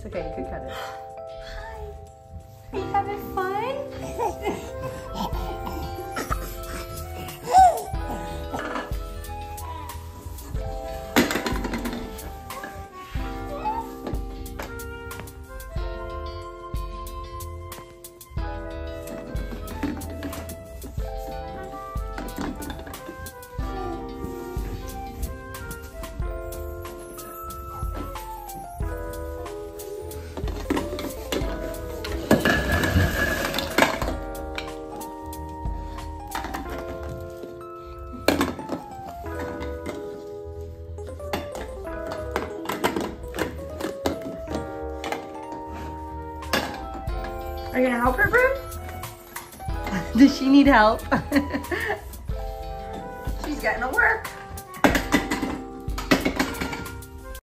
It's okay, you could cut it. Hi. Are you having fun? Are you gonna help her, Bryn? Does she need help? She's getting to work.